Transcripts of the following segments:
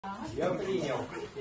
Я принял.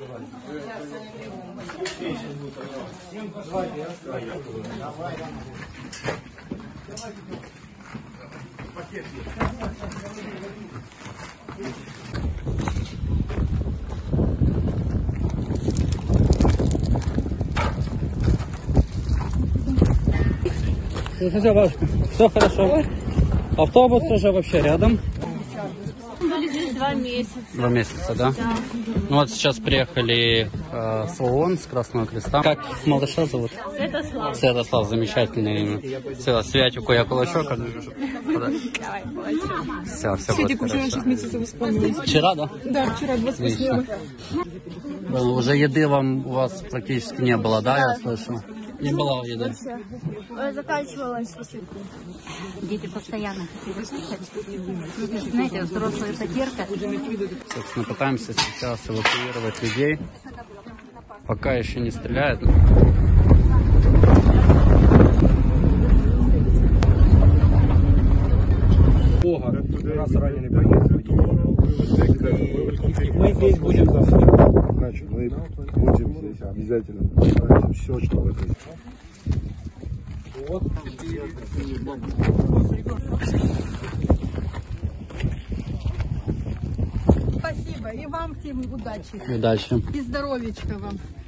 Все хорошо. Автобус уже вообще рядом. Были здесь 2 месяца. 2 месяца, да? Да. Ну вот сейчас приехали с ООН, с Красного Креста. Как малыша зовут? Святослав. Святослав, замечательное имя. Святику я кулачок. Давай, кулачок. Все будет хорошо. 6 месяцев исполнилось. Вчера, да? Да, вчера 28. Уже еды вам у вас практически не было, да, я слышал? Не было еды. Заканчивалась. Дети постоянно хотели кушать. Знаете, взрослая потерка. Собственно, пытаемся сейчас эвакуировать людей. Пока еще не стреляют. Бога. Раз раненый поедет. Мы здесь будем завтра. Значит, мы будем здесь обязательно. Все, что вы хотите. Спасибо. И вам всем удачи. Удачи. И здоровечка вам.